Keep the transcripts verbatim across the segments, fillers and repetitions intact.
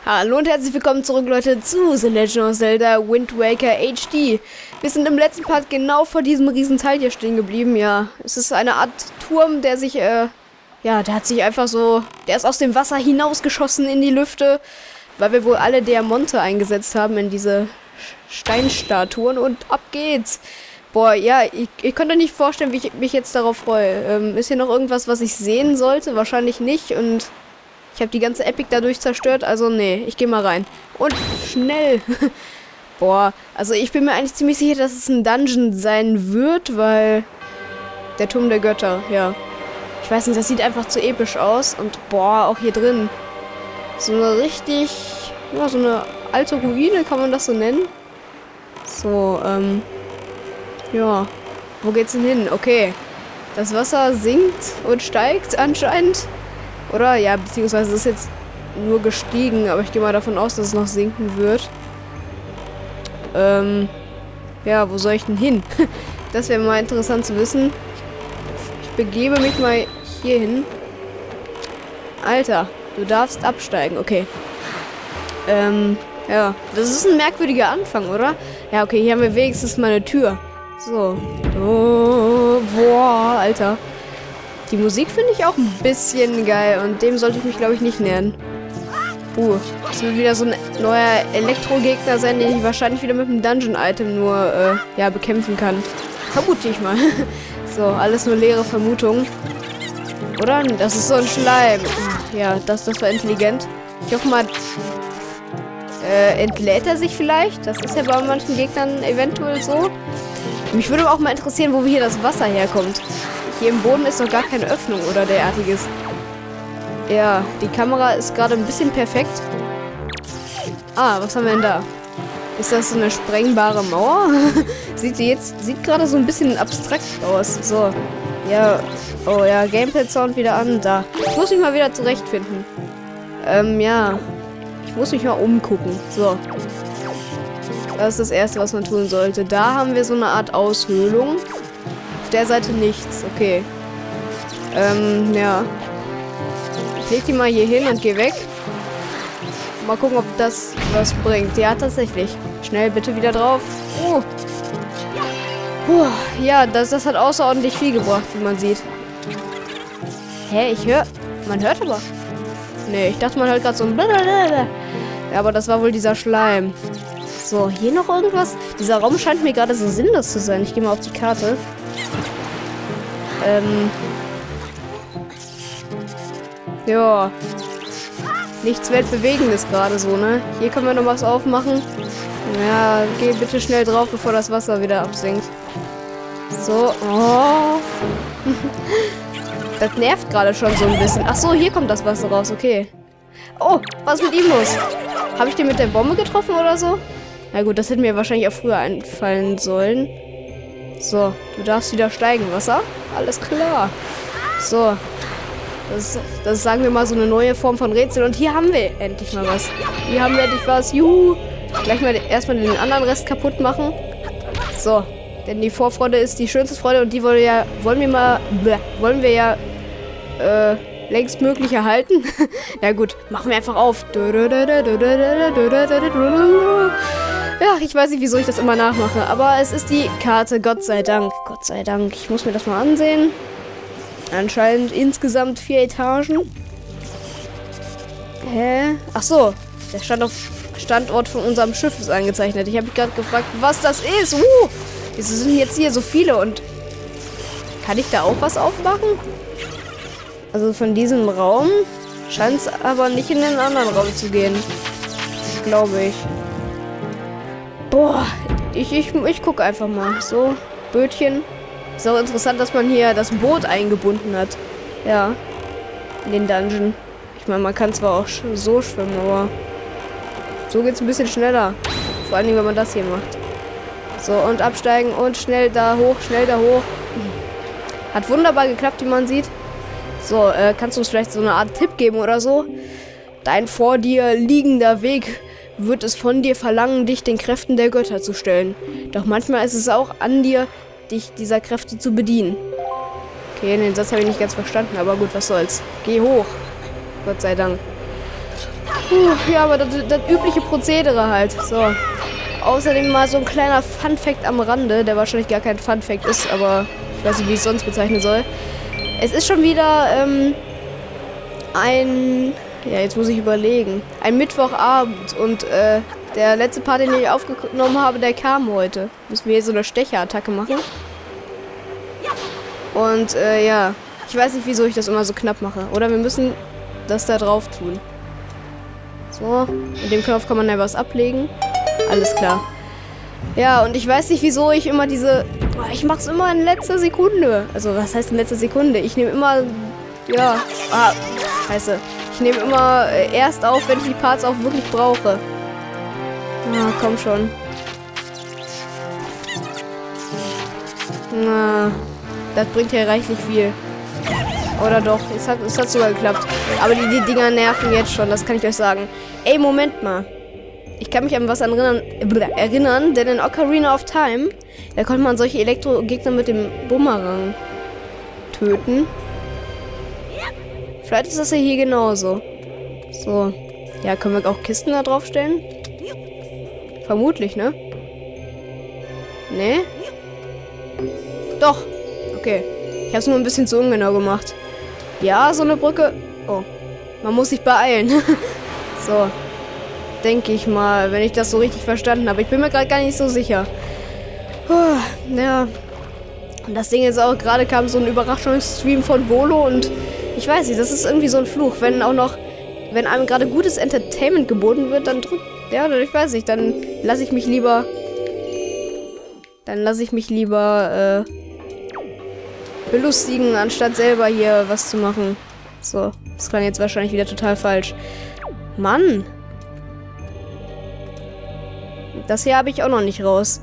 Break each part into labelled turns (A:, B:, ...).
A: Hallo und herzlich willkommen zurück, Leute, zu The Legend of Zelda Wind Waker H D. Wir sind im letzten Part genau vor diesem riesen Teil hier stehen geblieben, ja. Es ist eine Art Turm, der sich, äh, ja, der hat sich einfach so, der ist aus dem Wasser hinausgeschossen in die Lüfte, weil wir wohl alle Diamante eingesetzt haben in diese Steinstatuen und ab geht's. Boah, ja, ich, ich könnte nicht vorstellen, wie ich mich jetzt darauf freue. Ähm, ist hier noch irgendwas, was ich sehen sollte? Wahrscheinlich nicht und... Ich habe die ganze Epic dadurch zerstört, also nee, ich gehe mal rein. Und schnell. Boah, also ich bin mir eigentlich ziemlich sicher, dass es ein Dungeon sein wird, weil... Der Turm der Götter, ja. Ich weiß nicht, das sieht einfach zu episch aus. Und boah, auch hier drin. So eine richtig... Ja, so eine alte Ruine, kann man das so nennen? So, ähm... Ja. Wo geht's denn hin? Okay. Das Wasser sinkt und steigt anscheinend. Oder? Ja, beziehungsweise es ist jetzt nur gestiegen, aber ich gehe mal davon aus, dass es noch sinken wird. Ähm, ja, wo soll ich denn hin? Das wäre mal interessant zu wissen. Ich begebe mich mal hier hin. Alter, du darfst absteigen, okay. Ähm, ja, das ist ein merkwürdiger Anfang, oder? Ja, okay, hier haben wir wenigstens mal eine Tür. So. Oh, boah, Alter. Die Musik finde ich auch ein bisschen geil und dem sollte ich mich, glaube ich, nicht nähern. Uh, das wird wieder so ein neuer Elektro-Gegner sein, den ich wahrscheinlich wieder mit einem Dungeon-Item nur, äh, ja, bekämpfen kann. Vermute ich mal. So, alles nur leere Vermutungen. Oder? Das ist so ein Schleim. Ja, das, das war intelligent. Ich hoffe mal, äh, entlädt er sich vielleicht? Das ist ja bei manchen Gegnern eventuell so. Mich würde auch mal interessieren, wo hier das Wasser herkommt. Hier im Boden ist noch gar keine Öffnung oder derartiges. Ja, die Kamera ist gerade ein bisschen perfekt. Ah, was haben wir denn da? Ist das so eine sprengbare Mauer? Sieht sie jetzt, sieht gerade so ein bisschen abstrakt aus. So, ja, oh ja, Gamepad-Sound wieder an. Da. Ich muss mich mal wieder zurechtfinden. Ähm, ja. Ich muss mich mal umgucken. So. Das ist das Erste, was man tun sollte. Da haben wir so eine Art Aushöhlung. Der Seite nichts, okay. Ähm, ja. Ich leg die mal hier hin und geh weg. Mal gucken, ob das was bringt. Ja, tatsächlich. Schnell bitte wieder drauf. Oh. Puh, ja, das, das hat außerordentlich viel gebracht, wie man sieht. Hä, ich höre... Man hört aber... Nee, ich dachte, man hört gerade so ein... Blablabla. Ja, aber das war wohl dieser Schleim. So, hier noch irgendwas? Dieser Raum scheint mir gerade so sinnlos zu sein. Ich gehe mal auf die Karte. Ähm. Ja. Nichts Weltbewegendes gerade so, ne? Hier können wir noch was aufmachen. Ja, geh bitte schnell drauf, bevor das Wasser wieder absinkt. So. Oh. Das nervt gerade schon so ein bisschen. Ach so, hier kommt das Wasser raus, okay. Oh, was ist mit ihm los? Habe ich den mit der Bombe getroffen oder so? Na gut, das hätte mir wahrscheinlich auch früher einfallen sollen. So, du darfst wieder steigen, Wasser. Alles klar. So. Das ist, das ist, sagen wir mal, so eine neue Form von Rätsel. Und hier haben wir endlich mal was. Hier haben wir endlich was. Juhu. Gleich mal erstmal den anderen Rest kaputt machen. So. Denn die Vorfreude ist die schönste Freude und die wollen wir ja, wollen wir mal, bleh, wollen wir ja, äh, längst möglich erhalten. Ja gut, machen wir einfach auf. Ja, ich weiß nicht, wieso ich das immer nachmache, aber es ist die Karte, Gott sei Dank. Gott sei Dank. Ich muss mir das mal ansehen. Anscheinend insgesamt vier Etagen. Hä? Ach so, der Stand auf Standort von unserem Schiff ist angezeichnet. Ich habe mich gerade gefragt, was das ist. Uh, wieso sind jetzt hier so viele und kann ich da auch was aufmachen? Also von diesem Raum scheint es aber nicht in den anderen Raum zu gehen. Glaube ich. Boah, ich, ich, ich gucke einfach mal. So, Bötchen. Ist auch interessant, dass man hier das Boot eingebunden hat. Ja, in den Dungeon. Ich meine, man kann zwar auch so schwimmen, aber so geht es ein bisschen schneller. Vor allen Dingen, wenn man das hier macht. So, und absteigen und schnell da hoch, schnell da hoch. Hat wunderbar geklappt, wie man sieht. So, äh, kannst du uns vielleicht so eine Art Tipp geben oder so? Dein vor dir liegender Weg wird es von dir verlangen, dich den Kräften der Götter zu stellen. Doch manchmal ist es auch an dir, dich dieser Kräfte zu bedienen. Okay, den Satz habe ich nicht ganz verstanden, aber gut, was soll's. Geh hoch. Gott sei Dank. Puh, ja, aber das, das übliche Prozedere halt. So. Außerdem mal so ein kleiner Fun-Fact am Rande, der wahrscheinlich gar kein Fun-Fact ist, aber ich weiß nicht, wie ich es sonst bezeichnen soll. Es ist schon wieder ähm, ein... Ja, jetzt muss ich überlegen. Ein Mittwochabend und äh, der letzte Part, den ich aufgenommen habe, der kam heute. Müssen wir hier so eine Stecherattacke machen. Und äh, ja, ich weiß nicht, wieso ich das immer so knapp mache. Oder wir müssen das da drauf tun. So, mit dem Knopf kann man ja was ablegen. Alles klar. Ja, und ich weiß nicht, wieso ich immer diese... Ich mach's immer in letzter Sekunde. Also, was heißt in letzter Sekunde? Ich nehme immer... Ja, ah, scheiße. Ich nehme immer äh, erst auf, wenn ich die Parts auch wirklich brauche. Na, ah, komm schon. Na, das bringt ja reichlich viel. Oder doch, es hat, es hat sogar geklappt. Aber die, die Dinger nerven jetzt schon, das kann ich euch sagen. Ey, Moment mal. Ich kann mich an was erinnern, erinnern, denn in Ocarina of Time, da konnte man solche Elektro-Gegner mit dem Bumerang töten. Vielleicht ist das ja hier genauso. So. Ja, können wir auch Kisten da draufstellen? Vermutlich, ne? Ne? Doch. Okay. Ich hab's nur ein bisschen zu ungenau gemacht. Ja, so eine Brücke. Oh. Man muss sich beeilen. So. Denke ich mal, wenn ich das so richtig verstanden habe. Ich bin mir gerade gar nicht so sicher. Puh, ja. Und das Ding ist auch, gerade kam so ein Überraschungsstream von Volo und ich weiß nicht, das ist irgendwie so ein Fluch. Wenn auch noch, wenn einem gerade gutes Entertainment geboten wird, dann drückt, ja, ich weiß nicht, dann lasse ich mich lieber, dann lasse ich mich lieber, äh, belustigen, anstatt selber hier was zu machen. So, das klang jetzt wahrscheinlich wieder total falsch. Mann! Das hier habe ich auch noch nicht raus.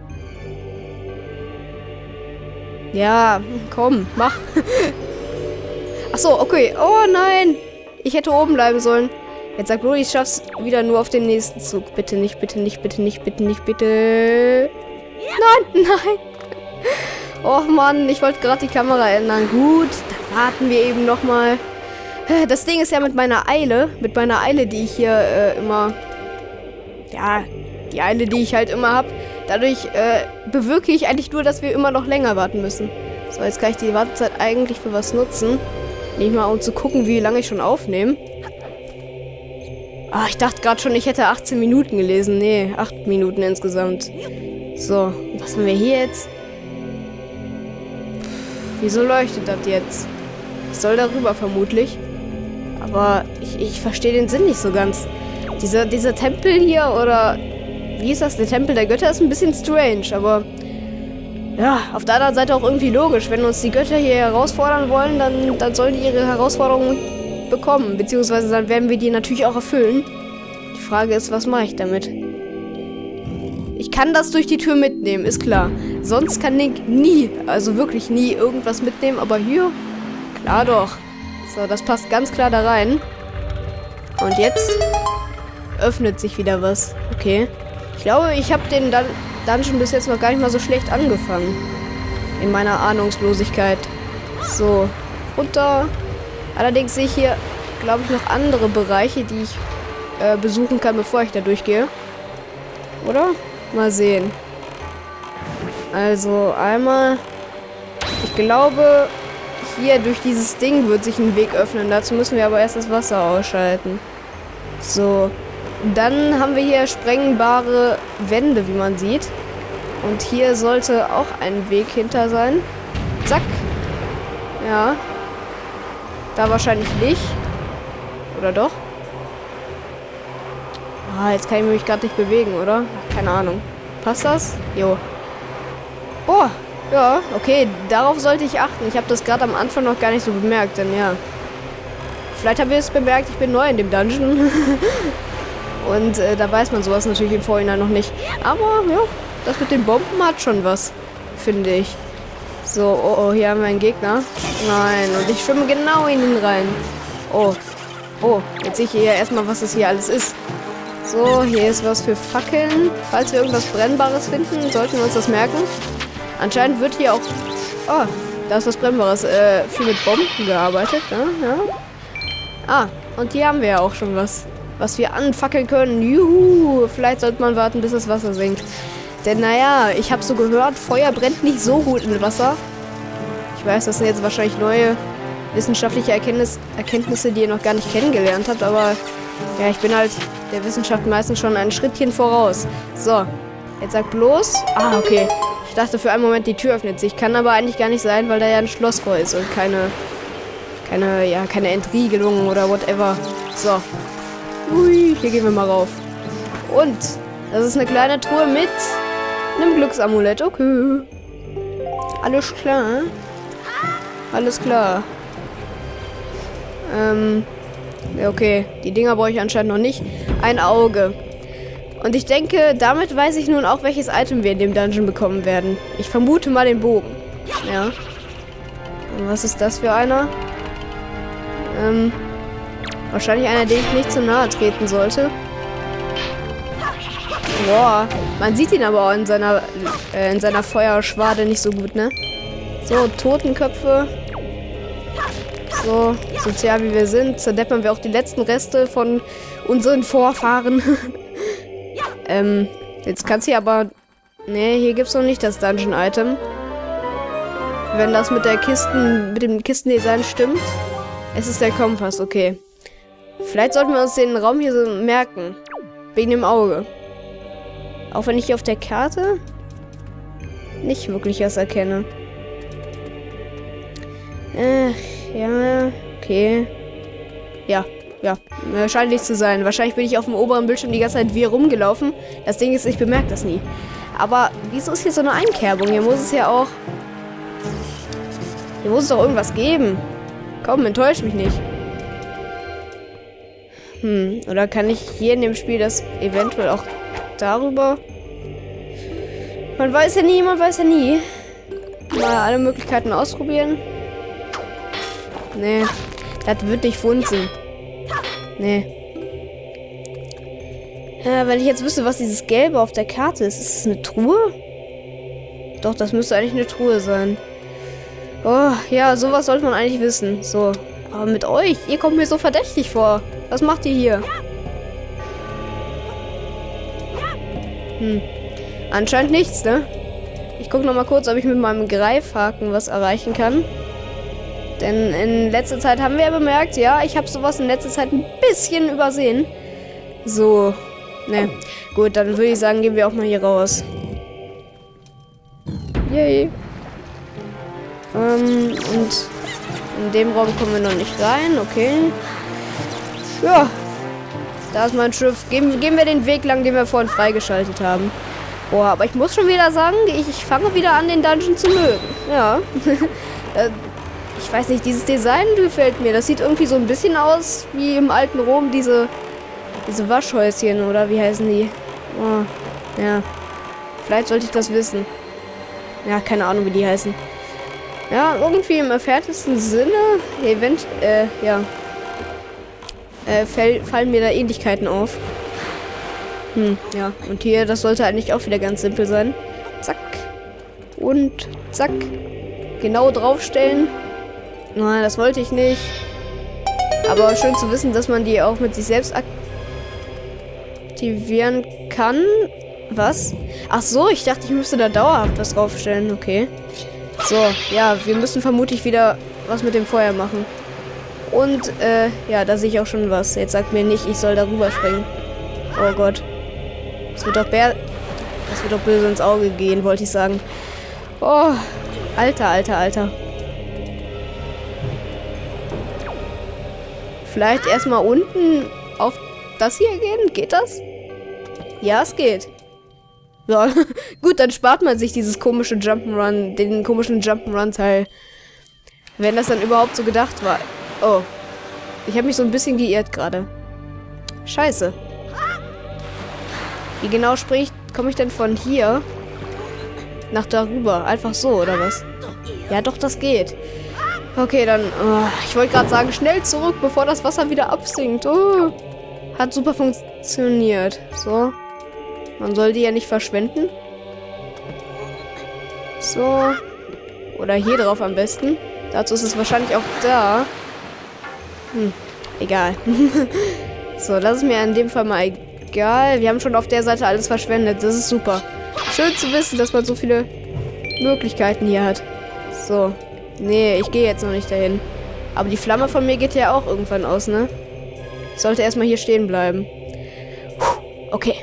A: Ja, komm, mach. Ach so, okay. Oh nein! Ich hätte oben bleiben sollen. Jetzt sag bloß, ich schaff's wieder nur auf den nächsten Zug. Bitte nicht, bitte nicht, bitte nicht, bitte nicht, bitte. Nein, nein! Och Mann, ich wollte gerade die Kamera ändern. Gut, dann warten wir eben nochmal. Das Ding ist ja mit meiner Eile, mit meiner Eile, die ich hier äh, immer... Ja, die Eile, die ich halt immer habe. Dadurch äh, bewirke ich eigentlich nur, dass wir immer noch länger warten müssen. So, jetzt kann ich die Wartezeit eigentlich für was nutzen. Nicht mal, um zu gucken, wie lange ich schon aufnehme. Ah, ich dachte gerade schon, ich hätte achtzehn Minuten gelesen. Nee, acht Minuten insgesamt. So, was haben wir hier jetzt? Wieso leuchtet das jetzt? Ich soll darüber vermutlich. Aber ich, ich verstehe den Sinn nicht so ganz. Dieser, dieser Tempel hier, oder... Wie ist das? Der Tempel der Götter ist ein bisschen strange, aber... Ja, auf der anderen Seite auch irgendwie logisch. Wenn uns die Götter hier herausfordern wollen, dann, dann sollen die ihre Herausforderungen bekommen. Beziehungsweise dann werden wir die natürlich auch erfüllen. Die Frage ist, was mache ich damit? Ich kann das durch die Tür mitnehmen, ist klar. Sonst kann Link nie, also wirklich nie irgendwas mitnehmen. Aber hier, klar doch. So, das passt ganz klar da rein. Und jetzt öffnet sich wieder was. Okay. Ich glaube, ich habe den Dun Dungeon bis jetzt noch gar nicht mal so schlecht angefangen. In meiner Ahnungslosigkeit. So, runter. Allerdings sehe ich hier, glaube ich, noch andere Bereiche, die ich äh, besuchen kann, bevor ich da durchgehe. Oder? Mal sehen. Also, einmal... Ich glaube, hier durch dieses Ding wird sich ein Weg öffnen. Dazu müssen wir aber erst das Wasser ausschalten. So. Dann haben wir hier sprengbare Wände, wie man sieht. Und hier sollte auch ein Weg hinter sein. Zack. Ja. Da wahrscheinlich nicht. Oder doch? Ah, jetzt kann ich mich gerade nicht bewegen, oder? Keine Ahnung. Passt das? Jo. Boah. Ja, okay. Darauf sollte ich achten. Ich habe das gerade am Anfang noch gar nicht so bemerkt, denn ja. Vielleicht haben wir es bemerkt, ich bin neu in dem Dungeon. Und äh, da weiß man sowas natürlich im Vorhinein noch nicht. Aber, ja, das mit den Bomben hat schon was, finde ich. So, oh, oh, hier haben wir einen Gegner. Nein, und ich schwimme genau in ihn rein. Oh, oh, jetzt sehe ich hier erstmal, was das hier alles ist. So, hier ist was für Fackeln. Falls wir irgendwas Brennbares finden, sollten wir uns das merken. Anscheinend wird hier auch... Oh, da ist was Brennbares. Äh, viel mit Bomben gearbeitet, ne? Ja. Ah, und hier haben wir ja auch schon was. was wir anfackeln können. Juhu, vielleicht sollte man warten, bis das Wasser sinkt. Denn naja, ich habe so gehört, Feuer brennt nicht so gut in Wasser. Ich weiß, das sind jetzt wahrscheinlich neue wissenschaftliche Erkenntnis, Erkenntnisse, die ihr noch gar nicht kennengelernt habt, aber ja, ich bin halt der Wissenschaft meistens schon ein Schrittchen voraus. So, jetzt sag bloß... Ah, okay. Ich dachte für einen Moment, die Tür öffnet sich. Kann aber eigentlich gar nicht sein, weil da ja ein Schloss vor ist und keine... Keine, ja, keine Entriegelung oder whatever. So. Ui, hier gehen wir mal rauf. Und das ist eine kleine Truhe mit einem Glücksamulett. Okay. Alles klar. Alles klar. Ähm, ja, okay. Die Dinger brauche ich anscheinend noch nicht. Ein Auge. Und ich denke, damit weiß ich nun auch, welches Item wir in dem Dungeon bekommen werden. Ich vermute mal den Bogen. Ja. Und was ist das für einer? Ähm, wahrscheinlich einer, dem ich nicht zu nahe treten sollte. Boah, man sieht ihn aber auch in seiner, äh, in seiner Feuerschwade nicht so gut, ne? So, Totenköpfe. So, sozial wie wir sind, zerdeppern wir auch die letzten Reste von unseren Vorfahren. ähm, jetzt kannst du aber... Ne, hier gibt's noch nicht das Dungeon-Item. Wenn das mit der Kisten, mit dem Kistendesign stimmt. Es ist der Kompass, okay. Vielleicht sollten wir uns den Raum hier so merken. Wegen dem Auge. Auch wenn ich hier auf der Karte nicht wirklich was erkenne. Äh, ja, okay. Ja, ja, scheint nicht zu sein. Wahrscheinlich bin ich auf dem oberen Bildschirm die ganze Zeit wie rumgelaufen. Das Ding ist, ich bemerke das nie. Aber wieso ist hier so eine Einkerbung? Hier muss es ja auch... Hier muss es doch irgendwas geben. Komm, enttäusch mich nicht. Hm, oder kann ich hier in dem Spiel das eventuell auch darüber... Man weiß ja nie, man weiß ja nie. Mal alle Möglichkeiten ausprobieren. Nee, das wird nicht funzen. Nee. Ja, wenn ich jetzt wüsste, was dieses Gelbe auf der Karte ist. Ist es eine Truhe? Doch, das müsste eigentlich eine Truhe sein. Oh, ja, sowas sollte man eigentlich wissen. So, aber mit euch, ihr kommt mir so verdächtig vor. Was macht ihr hier? Hm. Anscheinend nichts, ne? Ich gucke noch mal kurz, ob ich mit meinem Greifhaken was erreichen kann. Denn in letzter Zeit haben wir ja bemerkt, ja, ich habe sowas in letzter Zeit ein bisschen übersehen. So, ne. Gut, dann würde ich sagen, gehen wir auch mal hier raus. Yay. Ähm, und in dem Raum kommen wir noch nicht rein, okay. Ja, da ist mein Schiff. Gehen, gehen wir den Weg lang, den wir vorhin freigeschaltet haben. Boah, aber ich muss schon wieder sagen, ich, ich fange wieder an, den Dungeon zu mögen. Ja. Ich weiß nicht, dieses Design gefällt mir. Das sieht irgendwie so ein bisschen aus wie im alten Rom, diese, diese Waschhäuschen, oder wie heißen die? Oh, ja. Vielleicht sollte ich das wissen. Ja, keine Ahnung, wie die heißen. Ja, irgendwie im entferntesten Sinne, event, äh, ja, äh, fall, fallen mir da Ähnlichkeiten auf. Hm, ja. Und hier, das sollte eigentlich auch wieder ganz simpel sein. Zack. Und zack. Genau draufstellen. Nein, das wollte ich nicht. Aber schön zu wissen, dass man die auch mit sich selbst aktivieren kann. Was? Ach so, ich dachte, ich müsste da dauerhaft was draufstellen. Okay. So, ja, wir müssen vermutlich wieder was mit dem Feuer machen. Und, äh, ja, da sehe ich auch schon was. Jetzt sagt mir nicht, ich soll darüber springen. Oh Gott. Das wird doch bär... Das wird doch böse ins Auge gehen, wollte ich sagen. Oh, alter, alter, alter. Vielleicht erstmal unten auf das hier gehen? Geht das? Ja, es geht. So, gut, dann spart man sich dieses komische Jump'n'Run, den komischen Jump'n'Run-Teil. Wenn das dann überhaupt so gedacht war. Oh. Ich habe mich so ein bisschen geirrt gerade. Scheiße. Wie genau spricht, komme ich denn von hier nach darüber? Einfach so, oder was? Ja, doch, das geht. Okay, dann... Oh, ich wollte gerade sagen, schnell zurück, bevor das Wasser wieder absinkt. Oh, hat super funktioniert. So. Man soll die ja nicht verschwenden. So. Oder hier drauf am besten. Dazu ist es wahrscheinlich auch da. Hm, egal. So, das ist mir in dem Fall mal egal. Wir haben schon auf der Seite alles verschwendet. Das ist super. Schön zu wissen, dass man so viele Möglichkeiten hier hat. So. Nee, ich gehe jetzt noch nicht dahin. Aber die Flamme von mir geht ja auch irgendwann aus, ne? Ich sollte erstmal hier stehen bleiben. Puh, okay.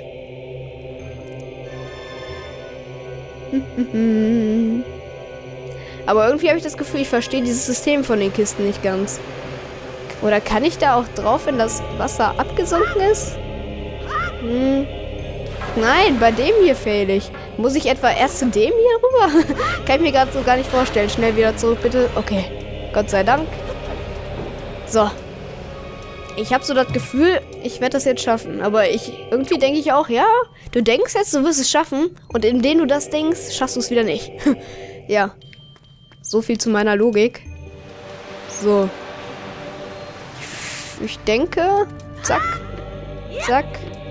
A: Aber irgendwie habe ich das Gefühl, ich verstehe dieses System von den Kisten nicht ganz. Oder kann ich da auch drauf, wenn das Wasser abgesunken ist? Hm. Nein, bei dem hier fehle ich. Muss ich etwa erst zu dem hier rüber? Kann ich mir gerade so gar nicht vorstellen. Schnell wieder zurück, bitte. Okay. Gott sei Dank. So. Ich habe so das Gefühl, ich werde das jetzt schaffen. Aber ich irgendwie denke ich auch, ja, du denkst jetzt, du wirst es schaffen. Und indem du das denkst, schaffst du es wieder nicht. Ja. So viel zu meiner Logik. So. Ich, ich denke. Zack. Zack.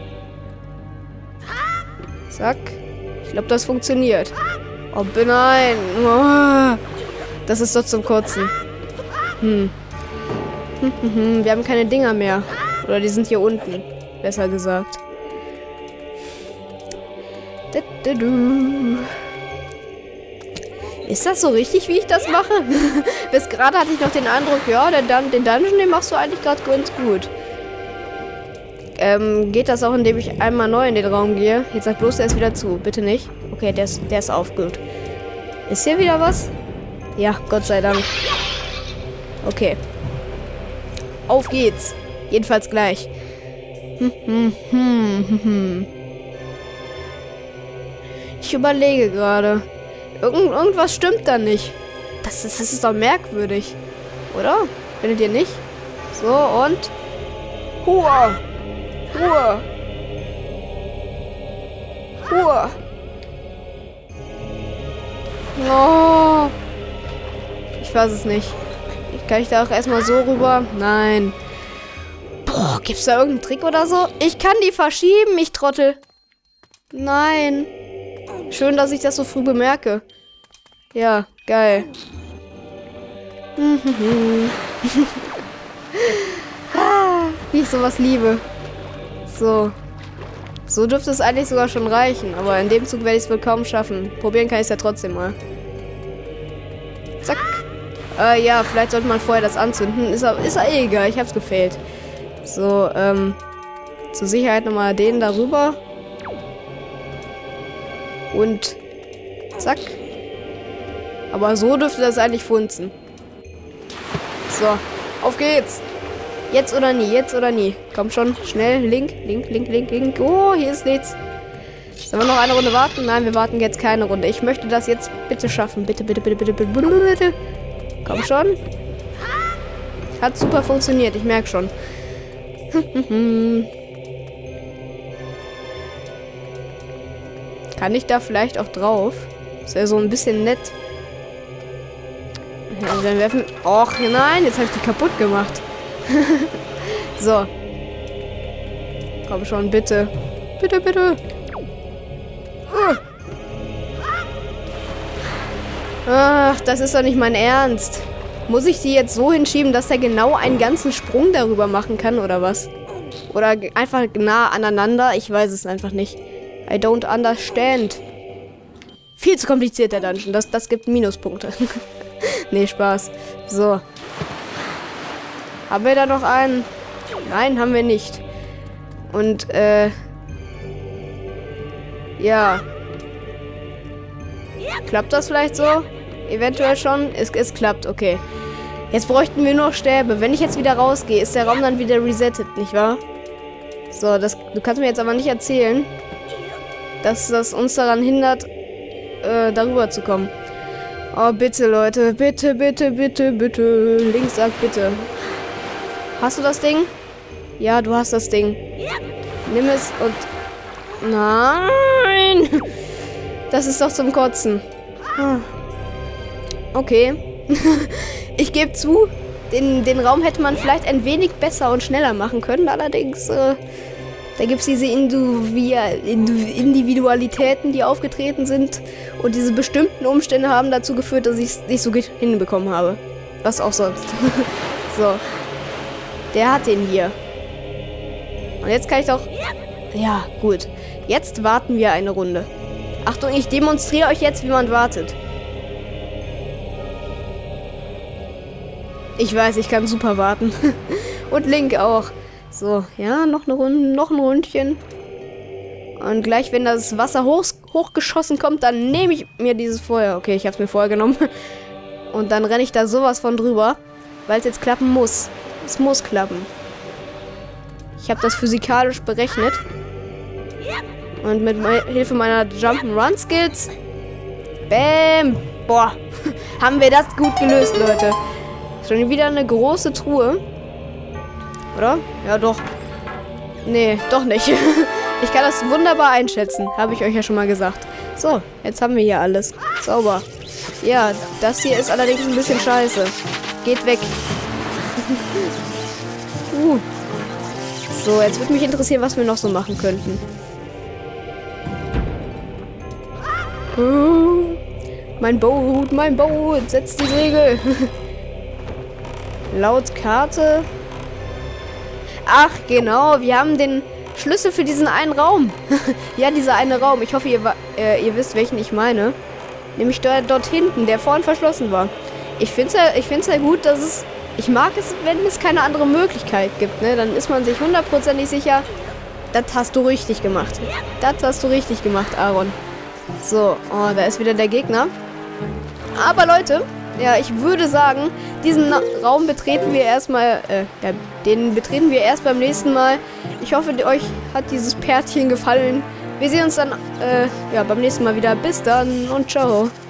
A: Zack. Ich glaube, das funktioniert. Oh, nein. Oh, das ist doch zum Kotzen. Hm. Hm, hm, hm. Wir haben keine Dinger mehr. Oder die sind hier unten. Besser gesagt. Ist das so richtig, wie ich das mache? Bis gerade hatte ich noch den Eindruck, ja, den, Dun den Dungeon, den machst du eigentlich gerade ganz gut. Ähm, geht das auch, indem ich einmal neu in den Raum gehe? Jetzt sag bloß, der ist wieder zu. Bitte nicht. Okay, der ist, der ist auf. Gut. Ist hier wieder was? Ja, Gott sei Dank. Okay. Auf geht's. Jedenfalls gleich. Hm, hm, hm, hm, hm. Ich überlege gerade. Irgend, irgendwas stimmt da nicht. Das ist, das ist doch merkwürdig. Oder? Findet ihr nicht? So, und... Hua! Hua! Hua! Oh! Ich weiß es nicht. Kann ich da auch erstmal so rüber? Nein. Boah, gibt's da irgendeinen Trick oder so? Ich kann die verschieben, ich Trottel. Nein. Schön, dass ich das so früh bemerke. Ja, geil. Ah, wie ich sowas liebe. So. So dürfte es eigentlich sogar schon reichen. Aber in dem Zug werde ich es wohl kaum schaffen. Probieren kann ich es ja trotzdem mal. Zack. Äh, ja, vielleicht sollte man vorher das anzünden. Ist aber, ist aber eh egal. Ich hab's gefailt. So, ähm. Zur Sicherheit nochmal den darüber. Und zack. Aber so dürfte das eigentlich funzen. So, auf geht's. Jetzt oder nie, jetzt oder nie. Komm schon, schnell, link, link, link, link, link. Oh, hier ist nichts. Sollen wir noch eine Runde warten? Nein, wir warten jetzt keine Runde. Ich möchte das jetzt bitte schaffen. Bitte, bitte, bitte, bitte, bitte, bitte, bitte. Komm schon. Hat super funktioniert, ich merke schon. Kann ich da vielleicht auch drauf? Ist ja so ein bisschen nett. Ja, dann werfen. Och nein, jetzt habe ich die kaputt gemacht. So. Komm schon, bitte. Bitte, bitte. Uh. Ach, das ist doch nicht mein Ernst. Muss ich die jetzt so hinschieben, dass er genau einen ganzen Sprung darüber machen kann, oder was? Oder einfach nah aneinander? Ich weiß es einfach nicht. I don't understand. Viel zu kompliziert, der Dungeon. Das, das gibt Minuspunkte. Nee, Spaß. So. Haben wir da noch einen? Nein, haben wir nicht. Und, äh... ja. Klappt das vielleicht so? Eventuell schon? Es, es klappt, okay. Jetzt bräuchten wir nur Stäbe. Wenn ich jetzt wieder rausgehe, ist der Raum dann wieder resettet, nicht wahr? So, das, du kannst mir jetzt aber nicht erzählen, dass das uns daran hindert, äh, darüber zu kommen. Oh, bitte, Leute. Bitte, bitte, bitte, bitte. Links sagt bitte. Hast du das Ding? Ja, du hast das Ding. Nimm es und... Nein! Das ist doch zum Kotzen. Okay. Ich gebe zu, den, den Raum hätte man vielleicht ein wenig besser und schneller machen können. Allerdings, äh, da gibt es diese Individualitäten, die aufgetreten sind. Und diese bestimmten Umstände haben dazu geführt, dass ich es nicht so gut hinbekommen habe. Was auch sonst. So. Der hat den hier. Und jetzt kann ich doch... Ja, gut. Jetzt warten wir eine Runde. Achtung, ich demonstriere euch jetzt, wie man wartet. Ich weiß, ich kann super warten. Und Link auch. So, ja, noch eine Runde, noch ein Rundchen. Und gleich, wenn das Wasser hoch, hochgeschossen kommt, dann nehme ich mir dieses Feuer. Okay, ich habe es mir vorher genommen. Und dann renne ich da sowas von drüber, weil es jetzt klappen muss. Es muss klappen. Ich habe das physikalisch berechnet. Und mit me Hilfe meiner Jump'n'Run-Skills... Bäm! Boah, haben wir das gut gelöst, Leute. Schon wieder eine große Truhe. Oder? Ja, doch. Nee, doch nicht. Ich kann das wunderbar einschätzen. Habe ich euch ja schon mal gesagt. So, jetzt haben wir hier alles. Sauber. Ja, das hier ist allerdings ein bisschen scheiße. Geht weg. uh. So, jetzt würde mich interessieren, was wir noch so machen könnten. Uh. Mein Boot, mein Boot. Setzt die Segel. Laut Karte. Ach, genau. Wir haben den Schlüssel für diesen einen Raum. Ja, dieser eine Raum. Ich hoffe, ihr, äh, ihr wisst, welchen ich meine. Nämlich dort, dort hinten, der vorhin verschlossen war. Ich finde es ja, ich find's ja gut, dass es... Ich mag es, wenn es keine andere Möglichkeit gibt, ne? Dann ist man sich hundertprozentig sicher, das hast du richtig gemacht. Das hast du richtig gemacht, Aaron. So, oh, da ist wieder der Gegner. Aber Leute, ja, ich würde sagen, diesen Raum betreten wir erstmal, äh, ja, den betreten wir erst beim nächsten Mal. Ich hoffe, euch hat dieses Pärtchen gefallen. Wir sehen uns dann, äh, ja, beim nächsten Mal wieder. Bis dann und ciao.